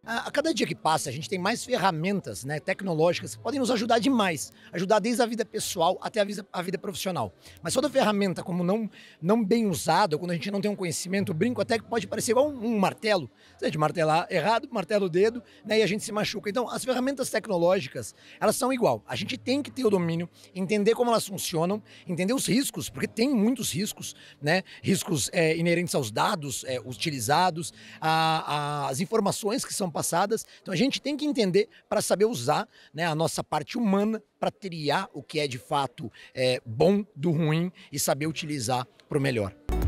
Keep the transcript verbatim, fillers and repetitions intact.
A, a cada dia que passa, a gente tem mais ferramentas, né, tecnológicas que podem nos ajudar demais. Ajudar desde a vida pessoal até a vida, a vida profissional. Mas toda ferramenta, como não, não bem usada, quando a gente não tem um conhecimento, eu brinco até que pode parecer igual um, um martelo. Você de martelar errado, martela o dedo, né, e a gente se machuca. Então, as ferramentas tecnológicas, elas são igual. A gente tem que ter o domínio, entender como elas funcionam, entender os riscos, porque tem muitos riscos, né? Riscos é, inerentes aos dados é, utilizados, a, a, as informações que são passadas. Então a gente tem que entender para saber usar, né, a nossa parte humana para triar o que é de fato é, bom do ruim e saber utilizar para o melhor.